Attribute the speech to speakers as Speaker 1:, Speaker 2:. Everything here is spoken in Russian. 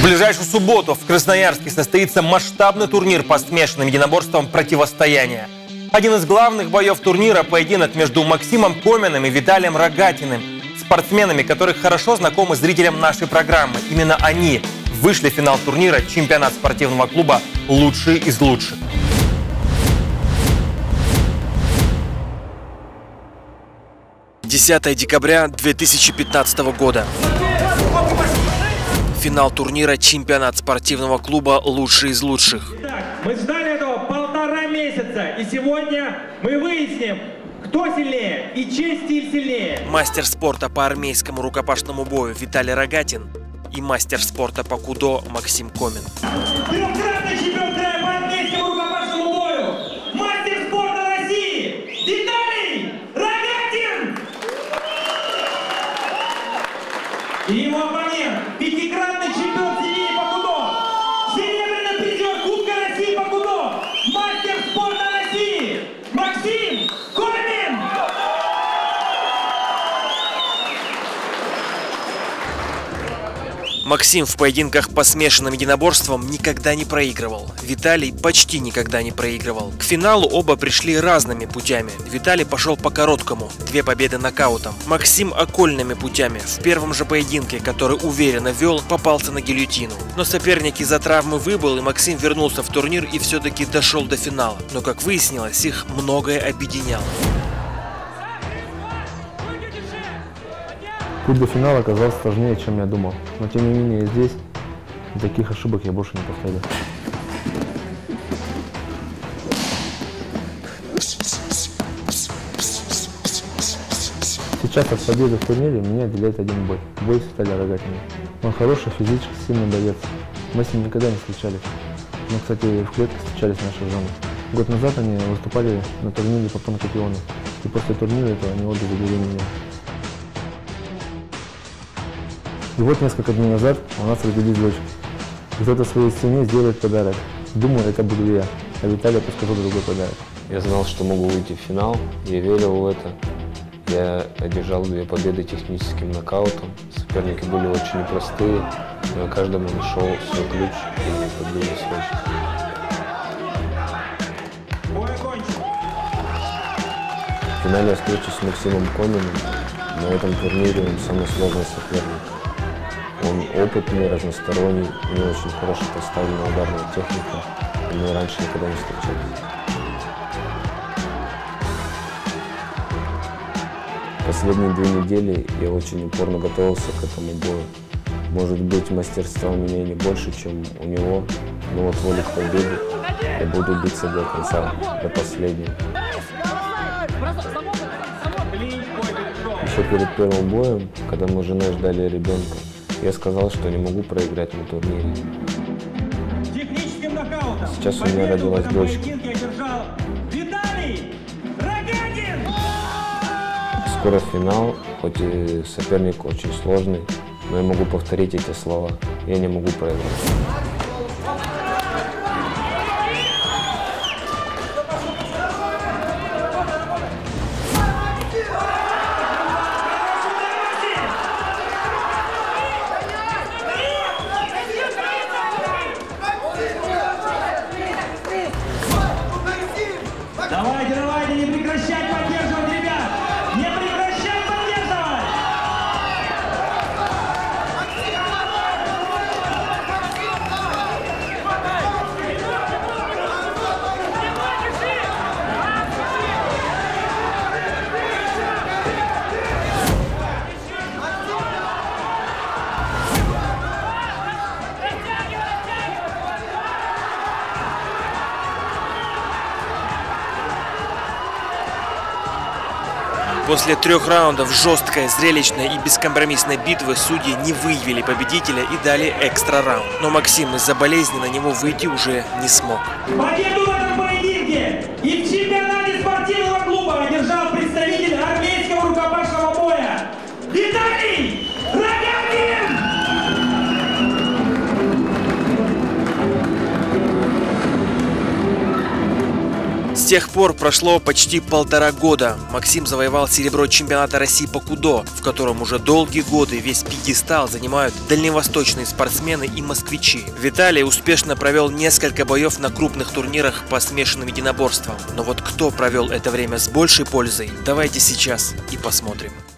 Speaker 1: ближайшую субботу в Красноярске состоится масштабный турнир по смешанным единоборствам «Противостояние». Один из главных боев турнира – поединок между Максимом Коминым и Виталием Рогатиным, спортсменами, которых хорошо знакомы зрителям нашей программы. Именно они вышли в финал турнира чемпионат спортивного клуба «Лучшие из лучших». «10 декабря 2015 года. Финал турнира чемпионат спортивного клуба «Лучшие из лучших».
Speaker 2: Мы ждали этого 1,5 месяца, и сегодня мы выясним, кто сильнее и чей стиль сильнее.
Speaker 1: Мастер спорта по армейскому рукопашному бою Виталий Рогатин и мастер спорта по кудо Максим Комин.
Speaker 2: Трехкратный чемпион края по армейскому рукопашному бою, мастер спорта России Виталий Рогатин! И его оппонент, пятикратный чемпион Сибири по кудо, серебряный призер Кубка России по кудо, мастер спорта России Максим Комин!
Speaker 1: Максим в поединках по смешанным единоборствам никогда не проигрывал. Виталий почти никогда не проигрывал. К финалу оба пришли разными путями. Виталий пошел по короткому, 2 победы нокаутом. Максим окольными путями. В первом же поединке, который уверенно вел, попался на гильотину. Но соперник из-за травмы выбыл, и Максим вернулся в турнир и все-таки дошел до финала. Но, как выяснилось, их многое объединяло.
Speaker 3: Путь до финала оказался сложнее, чем я думал. Но тем не менее здесь, и таких ошибок я больше не повторю. Сейчас от победы в турнире меня отделяет один бой. Бой с Виталием Рогатиным. Он хороший, физически сильный боец. Мы с ним никогда не встречались. Мы, кстати, в клетке встречались в нашей зоне. Год назад они выступали на турнире по панкратиону. И после турнира этого они обе забили меня. И вот несколько дней назад у нас родились дочки. Кто-то своей семье сделает подарок. Думаю, это буду я, а Виталий подскажу другой подарок.
Speaker 4: Я знал, что могу выйти в финал, я верил в это. Я одержал 2 победы техническим нокаутом. Соперники были очень непростые, но я каждому нашел свой ключ и победил свой. В финале я встречусь с Максимом Коминым. На этом турнире он самый сложный соперник. Он опытный, разносторонний, у него очень хорошо поставлена ударная техника, и мы раньше никогда не встречались. Последние 2 недели я очень упорно готовился к этому бою. Может быть, мастерства у меня не больше, чем у него, но вот воля к победе я буду биться до конца, до последнего. Еще перед первым боем, когда мы с женой ждали ребенка, я сказал, что не могу проиграть на турнире. Сейчас у меня родилась дочка. Скоро финал, хоть и соперник очень сложный, но я могу повторить эти слова. Я не могу проиграть.
Speaker 2: Давайте, не прекращать поддерживать, ребят! Не прекращать поддерживать!
Speaker 1: После 3 раундов жесткой, зрелищной и бескомпромиссной битвы судьи не выявили победителя и дали экстра раунд. Но Максим из-за болезни на него выйти уже не смог.
Speaker 2: Победу в этом поединке и в чемпионате спортивного клуба одержал представитель армейского рукопашного боя Виталий Рогатин!
Speaker 1: тех пор прошло почти 1,5 года. Максим завоевал серебро чемпионата России по кудо, в котором уже долгие годы весь пьедестал занимают дальневосточные спортсмены и москвичи. Виталий успешно провел несколько боев на крупных турнирах по смешанным единоборствам. Но вот кто провел это время с большей пользой, давайте сейчас и посмотрим.